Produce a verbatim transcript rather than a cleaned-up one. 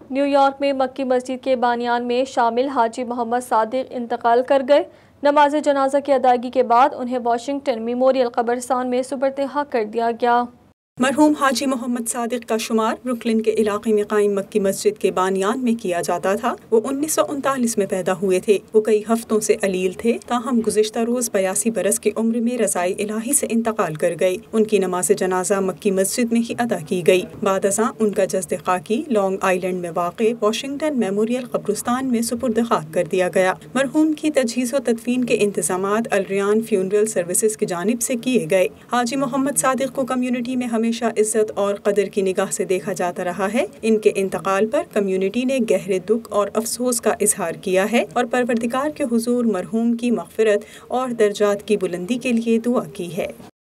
New York में मक्की मस्जिद के बानियान में शामिल हाजी मोहम्मद सादिक इंतकाल कर गए। नमाज जनाजा की अदायगी के बाद उन्हें वाशिंगटन मेमोरियल कब्रिस्तान में सुपुर्द-ए-खाक कर दिया गया। मरहूम हाजी मोहम्मद सादिक का शुमार ब्रुकलिन के इलाके में कायम मक्की मस्जिद के बानियान में किया जाता था। वो उन्नीस सौ उनतालीस में पैदा हुए थे। वो कई हफ्तों से अलील थे, ताहम गुज़िश्ता रोज बयासी बरस की उम्र में रज़ाए इलाही से इंतकाल कर गए। उनकी नमाज जनाजा मक्की मस्जिद में ही अदा की गई। बाद अज़ां उनका जस्द खाकी लॉन्ग आइलैंड में वाक़े वाशिंगटन मेमोरियल कब्रिस्तान में सुपुर्द खाक कर दिया गया। मरहूम की तजहीज़ व तदफीन के इंतजामात अल रियान फ्यूनरल सर्विसेज की जानिब से किए गए। हाजी मोहम्मद सादिक को कम्युनिटी में हमेशा इज्जत और कदर की निगाह से देखा जाता रहा है। इनके इंतकाल पर कम्युनिटी ने गहरे दुख और अफसोस का इजहार किया है और परवरदिगार के हुजूर मरहूम की मग़फ़िरत और दर्जात की बुलंदी के लिए दुआ की है।